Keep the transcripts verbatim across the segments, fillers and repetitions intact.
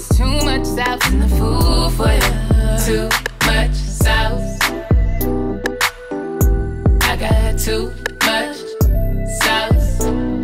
It's too much sauce in the food for you. Too much sauce. I got too much sauce.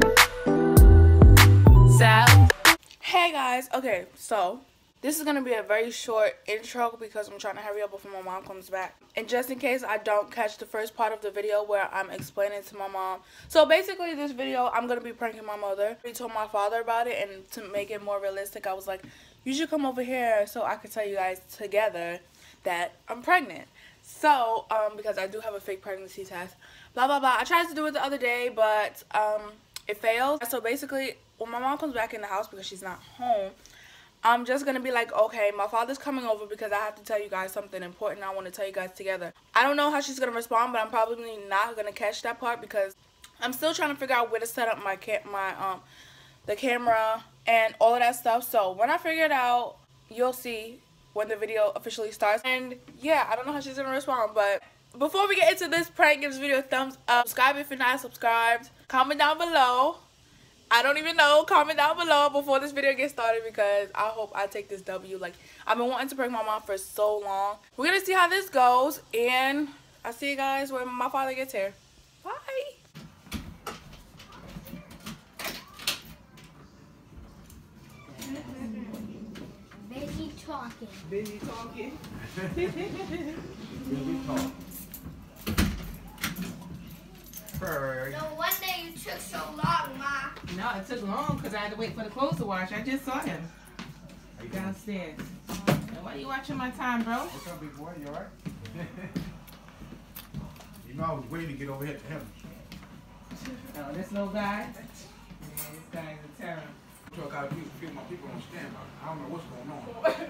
Sauce. Hey guys, okay, so this is gonna be a very short intro because I'm trying to hurry up before my mom comes back. And just in case I don't catch the first part of the video where I'm explaining to my mom. So basically this video, I'm gonna be pranking my mother. I told my father about it, and to make it more realistic, I was like, you should come over here so I could tell you guys together that I'm pregnant. So, um, because I do have a fake pregnancy test, blah, blah, blah. I tried to do it the other day, but um, it failed. So basically, when my mom comes back in the house because she's not home, I'm just going to be like, okay, my father's coming over because I have to tell you guys something important I want to tell you guys together. I don't know how she's going to respond, but I'm probably not going to catch that part because I'm still trying to figure out where to set up my ca my um the camera and all of that stuff. So when I figure it out, you'll see when the video officially starts. And yeah, I don't know how she's going to respond, but before we get into this prank, give this video a thumbs up. Subscribe if you're not subscribed. Comment down below. I don't even know. Comment down below before this video gets started because I hope I take this W. Like, I've been wanting to prank my mom for so long. We're going to see how this goes. And I'll see you guys when my father gets here. Bye. Busy talking. Busy talking. Busy talking. No wonder you took so long, Ma. No, it took long because I had to wait for the clothes to wash. I just saw him downstairs. Why are you watching my time, bro? What's up, big boy? You alright? You know I was waiting to get over here to him. Oh, this little guy? Yeah, this guy is a terror. So I got a few, few of my people on standby. I don't know what's going on.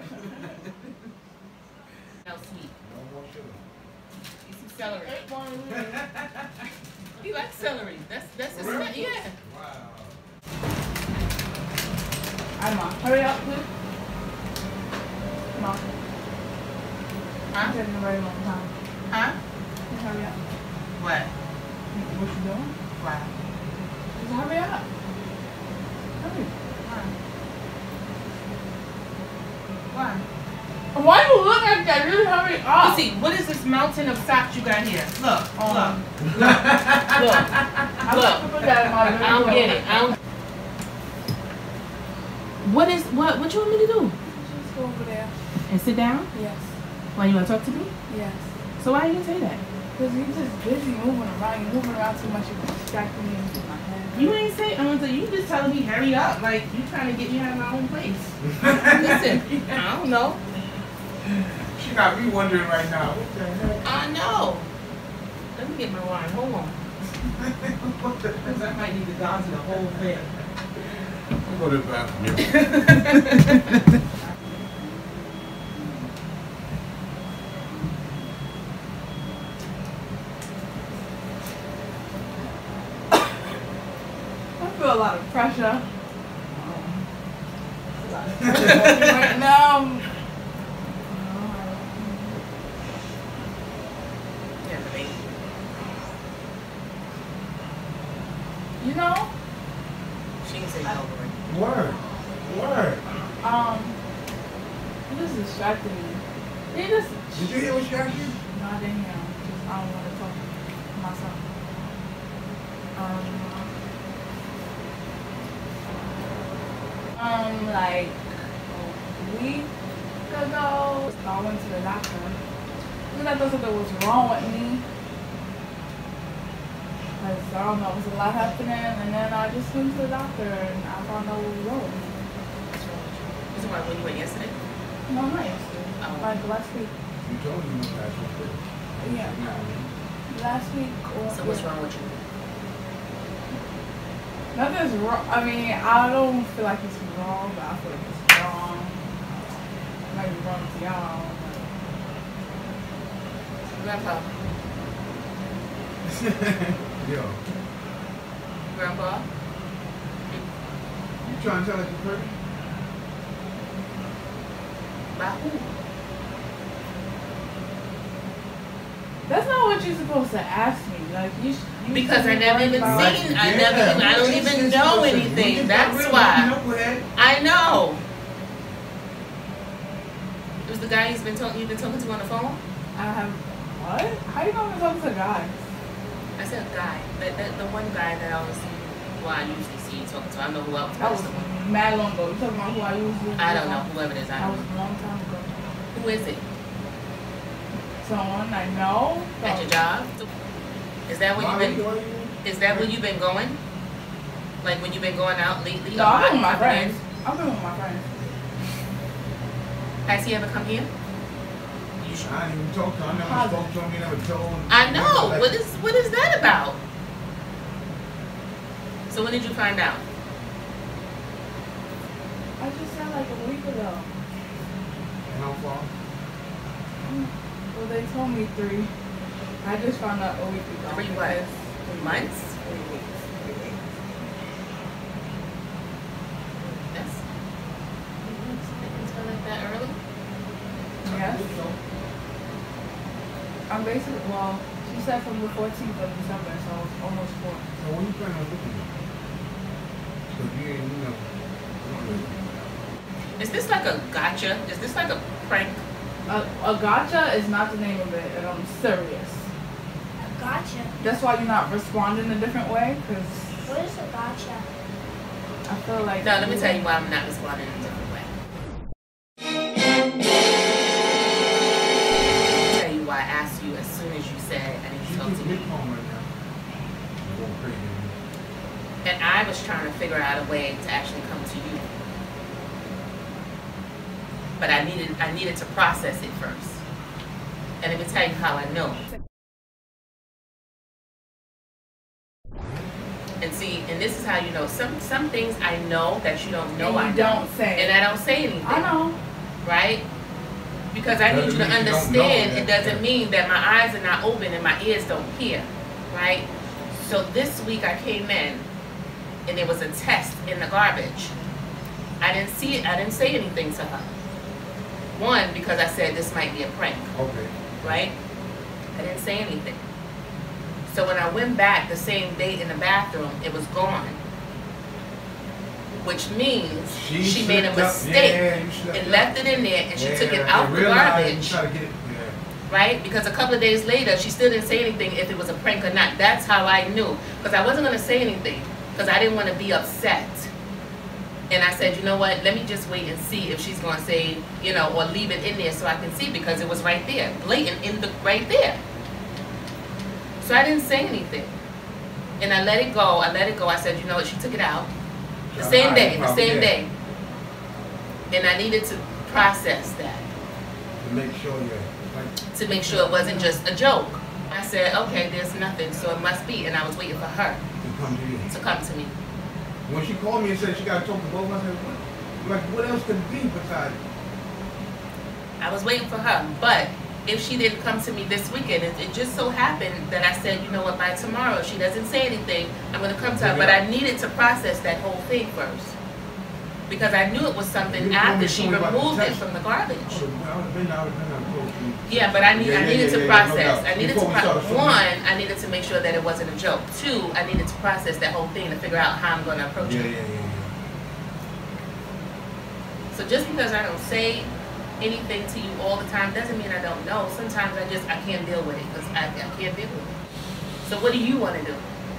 No sweet. No more sugar. You see celery. He likes celery. That's that's his Really? stuff. Yeah. Wow. Alright, Mom. Hurry up, please. Mom. Huh? I'm taking a very long time. Huh? Just hurry up. What? What you doing? Why? Just hurry up. Hurry. Why? Why do you look like that? Just hurry up. Lucy, what is this mountain of socks you got here? Look, Um, look, Look. look, look. Put that in my I don't get it. I don't. What is what? What you want me to do? Just go over there. And sit down? Yes. Why you want to talk to me? Yes. So why you gonna say that? Because you're just busy moving around. You're moving around too much. You're distracting me into my head. You ain't say. I want to. You just telling me hurry up, like you trying to get me out of my own place. Listen, I don't know. She got me wondering right now. What the heck? I know. Let me get my wine. Hold on. What the Because I might need to go to the whole thing. I'll go to the bathroom. I feel a lot of pressure. A lot of pressure right now. Yeah, baby. You know, She can say no. Word. Word. um, you just distracted me. You just, Did you hear what she asked you? no, I didn't hear him. Just, I don't want to talk to myself. Um, um, like a week ago, I went to the doctor. Because I thought something was wrong with me. Because I don't know, it was a lot happening, and then I just went to the doctor and I found out what was wrong with me. This is why when you went yesterday? No, not yesterday. Oh. Like last week. You told me you last week. Yeah. Last week or So what's wrong with you? Nothing's wrong. I mean, I don't feel like it's wrong, but I feel like it's wrong. It might be wrong to y'all. Grandpa. Yo, Grandpa. you trying to tell us you're pregnant? By who? That's not what you're supposed to ask me. Like you. sh- you Because I should be never worried even about- seen. I never even. I don't even know anything. That's why. I know. the guy you've been talking you've been talking to on the phone? I have what? How you know I'm talking to a guy? I said guy. The, the, the one guy that I always see, well, I usually see you talking to. I don't know who else. That was the one. mad long ago. You talking about who I usually? I don't know. Whoever it is, I That don't was know. a long time ago. Who is it? Someone I know. At your job? Is that where you've been? Is that where you've been going? Like when you've been going out lately? No, I've been with my Coming in? friends. I've been with my friends. Has he ever come here? You should. I didn't even talk to him. I never Positive. spoke to him. He never told him. I know. Like, What is what is that about? So when did you find out? I just said like a week ago. How far? Well, they told me three. I just found out a week ago. Three what? Because- three Months? weeks. Three weeks. Three weeks. That's. It's been like that early. Yes. I'm basically, well, she said from the fourteenth of December, so it's almost four. So when you planning on looking at? Because you ain't, you know. you don't really- Is this like a gotcha? Is this like a prank? A, a gotcha is not the name of it, and I'm serious. Gotcha. That's why you're not responding a different way, because What is a gotcha? I feel like. No, let me tell you why I'm not responding in a different way. Let me tell you why I asked you as soon as you said I need to She talk keeps to a you. big phone right now. I'm going crazy. And I was trying to figure out a way to actually come to you. But I needed I needed to process it first. And let me tell you how I know. And see, and this is how you know. Some some things I know that you don't know And I you know. don't say. And I don't say anything. I know. Right? Because I need you to Doesn't mean you don't understand know it that. doesn't mean that my eyes are not open and my ears don't hear. Right? So this week I came in and there was a test in the garbage. I didn't see it, I didn't say anything to her. One, because I said this might be a prank, Okay. right? I didn't say anything. So when I went back the same day in the bathroom, it was gone. Which means she, made a slipped up. mistake Yeah, you slipped and up. left it in there and she Yeah, took it and out the realized and garbage. tried to get it. Yeah. Right? Because a couple of days later, she still didn't say anything if it was a prank or not. That's how I knew. Because I wasn't going to say anything. Because I didn't want to be upset. And I said, you know what, let me just wait and see if she's going to say, you know, or leave it in there so I can see, because it was right there, blatant in the, right there. So I didn't say anything. And I let it go, I let it go. I said, you know what, she took it out. The Tried to same hide day, it, the probably, same yeah. day. And I needed to process that, To make sure you're like, to make sure it wasn't just a joke. I said, okay, there's nothing, so it must be. And I was waiting for her to come to you. to come to me. When she called me and said she got to talk to both of us, I said, what? Like, what else could it be besides? I was waiting for her, but if she didn't come to me this weekend, it, it just so happened that I said, you know what, by tomorrow, if she doesn't say anything, I'm going to come to her. But I needed to process that whole thing first. Because I knew it was something You told after me she something about the removed it text. from the garbage. I would have been, I would have been, I would have told you. Yeah, but I need Yeah, I yeah, needed yeah, to yeah, no process. doubt. I needed Before to we pro- started filming. one, I needed to make sure that it wasn't a joke. Two, I needed to process that whole thing to figure out how I'm going to approach Yeah, it. yeah, yeah, yeah. So just because I don't say anything to you all the time doesn't mean I don't know. Sometimes I just I can't deal with it because I, I can't deal with it. So what do you want to do?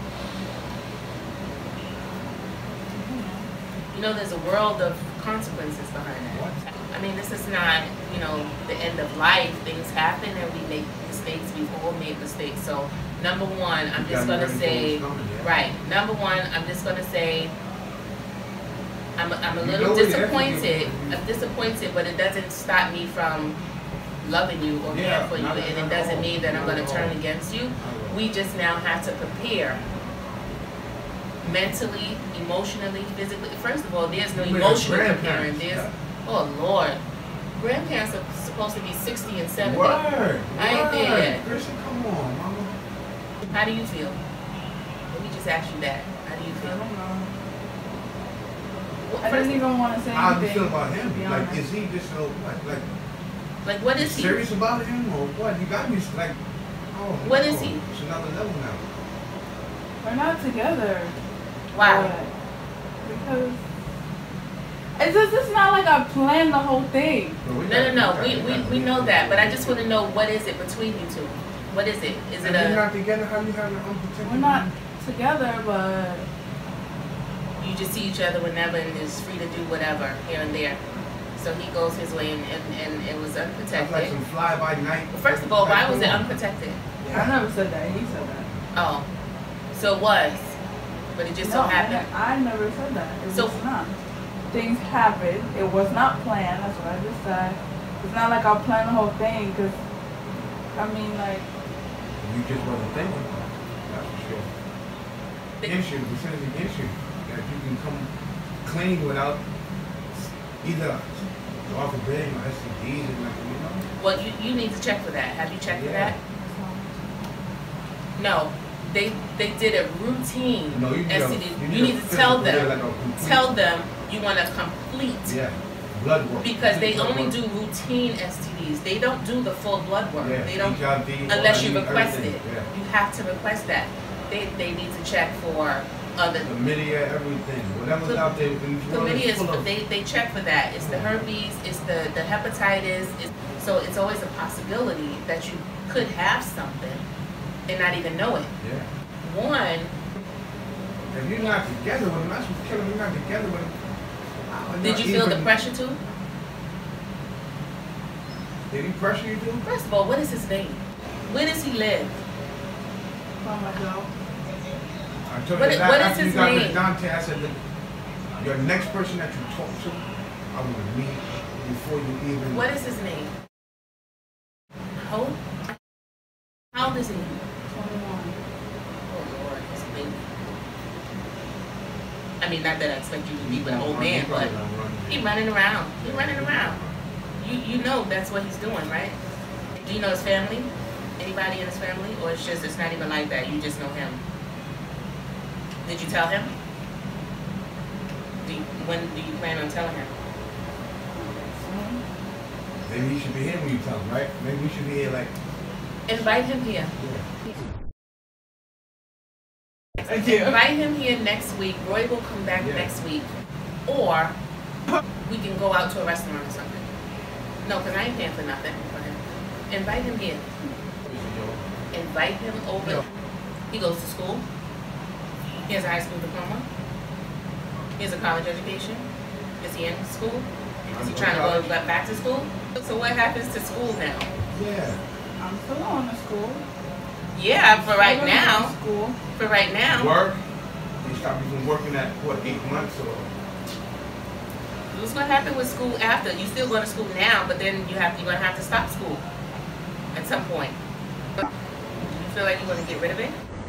You know, there's a world of consequences behind that. What? I mean, this is not, you know, the end of life. Things happen and we make mistakes. We've all made mistakes. So number one, I'm You just gotta gonna be ready for say, what's coming, yeah. right. Number one, I'm just gonna say, I'm a, I'm a You little know what, disappointed. yeah. I'm disappointed, but it doesn't stop me from loving you or Yeah, caring for you, not- and not it at doesn't all. mean that I'm Not gonna at turn all. against you. Not at all. We just now have to prepare mentally, emotionally, physically. First of all, there's no You mean emotional grandparents, preparing. There's, yeah. oh Lord, grandparents are supposed to be sixty and seventy. Word, I ain't there word. yet. Christian, come on, mama. How do you feel? Let me just ask you that. How do you I feel? don't know. What- I first- didn't even want to say How do you anything. feel about to him? be Like, honest. is he just so, like, like, like, what is he? serious about him or what? You got me, like, oh, What no. is he? It's another level now. We're not together. Why? But because It's just, it's not like I planned the whole thing. No, we No, got- no, no. got- We, we, got- we know that, but I just want to know what is it between you two? What is it? Is it And you're a not together? How you having an unprotected? We're not together, but you just see each other whenever and is free to do whatever here and there? So he goes his way and, and, and it was That's like unprotected. some fly by night. Well, first of all, why was it Like, unprotected? I never said that. He said that. Oh, so it was, but it just no, so happened. I, I never said that. It So- was not. Things happened. It was not planned. That's what I just said. It's not like I planned the whole thing. Cause I mean, like, You just wasn't thinking. That's for sure. The- Issue, percentage of issue. That you can come clean without either off of bed or S T Ds and like, you know? Well, you, you need to check for that. Have you checked for Yeah. that? No, they they did a routine No, you need a- S T D. you You need need a to tell physical, yeah, them, like a complete- tell them you want a complete. Yeah. Blood work. Because they Blood only work. do routine S T Ds. They don't do the full blood work. Yeah, They don't H I V, unless you all that, request everything, it. Yeah. You have to request that. They they need to check for other Chlamydia, everything. Whatever's Chlam- out there. when you want it chlamydia. full of- They they check for that. It's the herpes. It's the the hepatitis. It's, so it's always a possibility that you could have something and not even know it. Yeah. One, If you're not together with him, that's what's killing. You're not together with him. I would did not you feel the even- pressure too? Did he pressure you to? First of all, what is his name? Where does he live? oh my God. I told What you i- that what is after his you got name? with Dante, I said, look, your next person that you talk to, I want to meet before you even. What is his name? How old? How old is he? twenty-one. Oh Lord, he's a baby. I mean, not that I expect you to be with an old man, but he running around. He running around. You you know that's what he's doing, right? Do you know his family? Anybody in his family? Or it's just, it's not even like that, you just know him? Did you tell him? Do you, when do you plan on telling him? Maybe he should be here when you tell him, right? Maybe we should be here like. Invite him here. Thank you. Invite him here next week. Roy will come back Yeah. next week. Or we can go out to a restaurant or something. No, because I ain't paying for nothing for him. Invite him here. Invite him over. Yeah. He goes to school. He has a high school diploma. He has a college education. Is he in school? Is he trying to go back back to school? So what happens to school now? Yeah. I'm still going to school. Yeah, for right Still going to now. School. For right now. Work. They stopped you from working at what, eight months or. What's gonna happen with school after? You still going to school now, but then you have you're gonna have to stop school at some point. You feel like you want to get rid of it?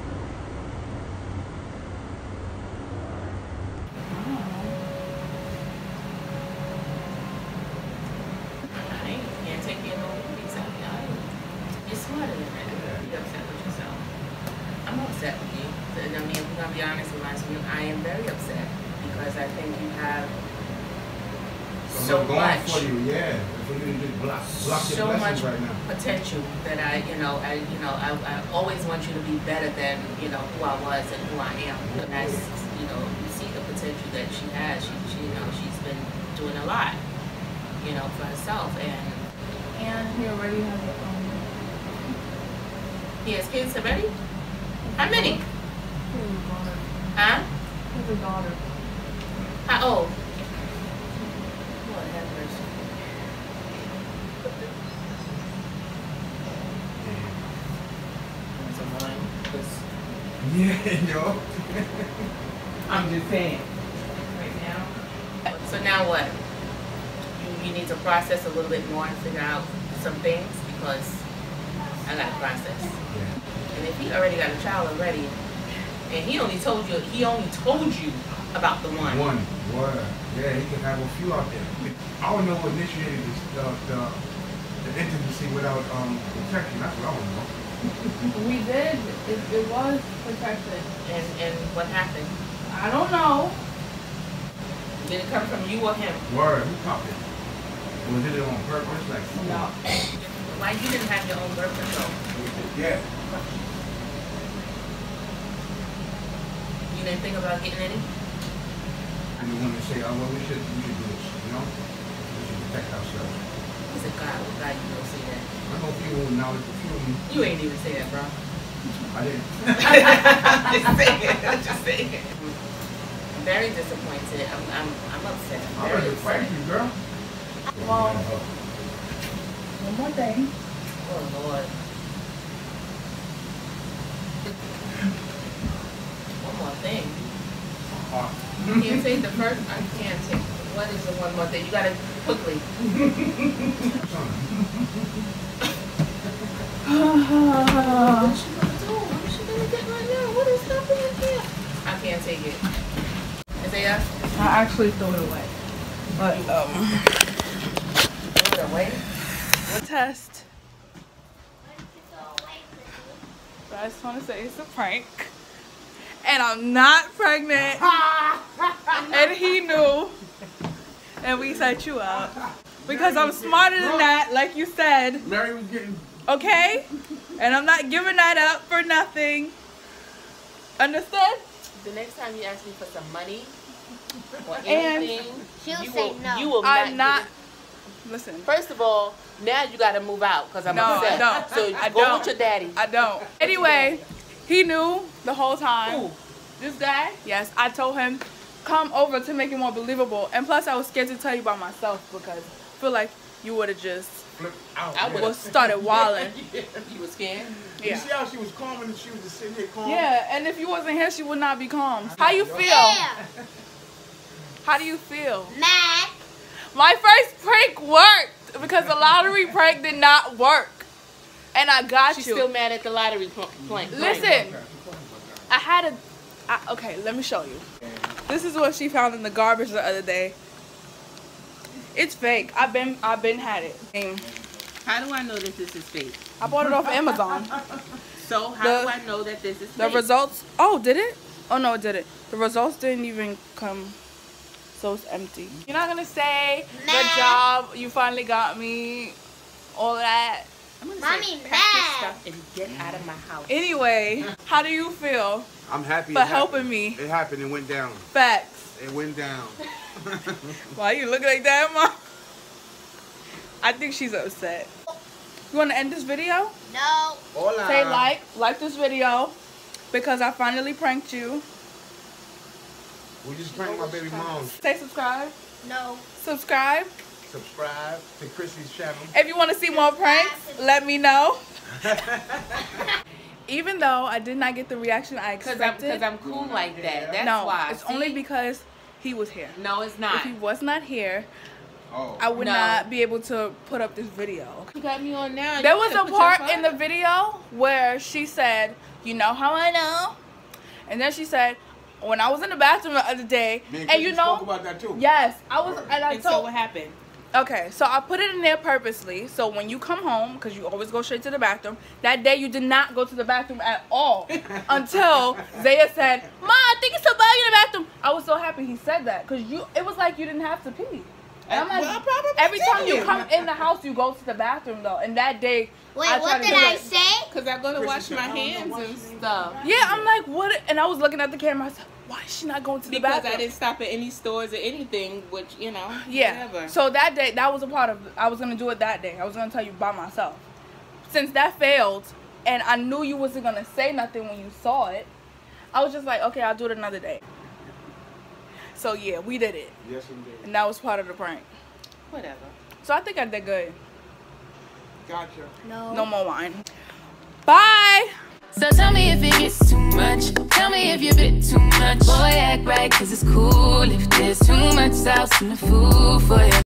I ain't- can't take you no movies. I mean, I ain't- You're smarter than that. You're upset with yourself. I'm upset with you. And I mean, we're gonna be honest with myself. I am very upset because I think you have so I'm going much. for you, yeah. If we can just block, block your so much blessings right now. potential that I, you know, I, you know, I, I always want you to be better than, you know, who I was and who I am. And that's, you know, you see the potential that she has. She, she, you know, she's been doing a lot, you know, for herself. And And he already has a um, he has kids already. How many? he has a daughter. Huh? He has a daughter. How old? Lord have mercy. That's annoying, 'cause Yeah, yo. I'm just saying. right now. So now what? You, you need to process a little bit more and figure out some things because I got to process. Yeah. And if he already got a child already, and he only told you, he only told you about the one. One. Word. Yeah, he can have a few out there. I don't know what initiated this, the, the, the intimacy without um protection. That's what I want to know. We did. It, it was protected. And and what happened? I don't know. Did it come from you or him? Word. Who popped it? Was it on purpose? Like. No. Why you didn't have your own birth control? Yeah. You didn't think about getting any? And the woman say, oh well, we should we should do a know? We should protect ourselves. He said, God, what God you don't say that? I know people with knowledge, a few of them. You ain't even say that, bro. I didn't. Just saying. I'm just saying. I'm very disappointed. I'm, I'm, I'm upset. I'm I'm very ready to fight upset. you, girl. Well, one more thing. Oh, Lord. One more thing. Uh, You can't take the first. I can't take. What is the one more thing? You gotta quickly. What is she gonna do? What is she gonna get right now? What is happening here? I can't take it. Isaiah, I actually threw it away. But, um, throw it away. test. But I just want to say it's a prank. And I'm not pregnant. And he knew. And we set you up. Because I'm smarter than that, like you said. Mary was getting. Okay? And I'm not giving that up for nothing. Understood? The next time you ask me for some money or And anything, She'll you say will, no. you will not. I'm not. Get it. Listen. First of all, now you gotta move out because I'm No, I upset. don't. So I go don't. with your daddy. I don't. Anyway, he knew the whole time. Who? This guy? Yes, I told him, come over to make it more believable. And plus, I was scared to tell you about myself because I feel like you would have just Flip out. I yeah. would've- was started wilding. You were scared? You Yeah. see how she was calm and she was just sitting here calm? Yeah, and if you wasn't here, she would not be calm. How you feel? Yeah. How do you feel? Mad. My first prank worked because the lottery prank did not work. And I got She's you. still mad at the lottery pl- prank. Listen, I had a... I, okay, let me show you. This is what she found in the garbage the other day. It's fake. I've been I've been had it. And How do I know that this is fake? I bought it off Amazon. So how The- do I know that this is The fake? results... Oh, did it? Oh, no, it didn't. The results didn't even come... So it's empty. You're not gonna say, good Nah. job, you finally got me, all that. I'm gonna Mommy, say, pack mad. this stuff and get out of my house. Anyway, how do you feel I'm happy. for it helping happened. me? It happened and went down. Facts. It went down. Why you look like that, Mom? I think she's upset. You want to end this video? No. Hola. Say like, like this video, because I finally pranked you. We just pranked my baby mom. Say subscribe. No. Subscribe. Subscribe to Chrissy's channel. If you want to see more pranks, let me know. Even though I did not get the reaction I Cause I'm, expected. cause I'm cool like that. That's no, why. it's See? only because he was here. No, it's If not. he was not here, Oh. I would No. not be able to put up this video. You got me on now. There You was can a put your part phone- in the video where she said, you know how I know? And then she said, when I was in the bathroom the other day, Me and, and you Chrissy spoke know, about that too. yes, I was, and I And so told, what happened? okay, so I put it in there purposely, so when you come home, because you always go straight to the bathroom, that day you did not go to the bathroom at all, until Zaya said, Ma, I think it's so bad in the bathroom. I was so happy he said that, because you, it was like you didn't have to pee. And I'm like, Well, I probably every time you didn't. come in the house, you go to the bathroom, though, and that day, Wait, I what tried to did do I it. say? Cause I go to Chrissy wash said, my I don't know hands why and she- stuff. Yeah, I'm like, what? And I was looking at the camera. I said, why is she not going to the Because bathroom? I didn't stop at any stores or anything, which you know. Yeah. Whatever. So that day, that was a part of. I was gonna do it that day. I was gonna tell you by myself. Since that failed, and I knew you wasn't gonna say nothing when you saw it, I was just like, okay, I'll do it another day. So yeah, we did it, Yes, indeed. and that was part of the prank. Whatever. So I think I did good. Gotcha. No. No more wine. Bye. So tell me if it gets too much. Tell me if you're a bit too much. Boy, act right, cause it's cool if there's too much sauce in the food for you.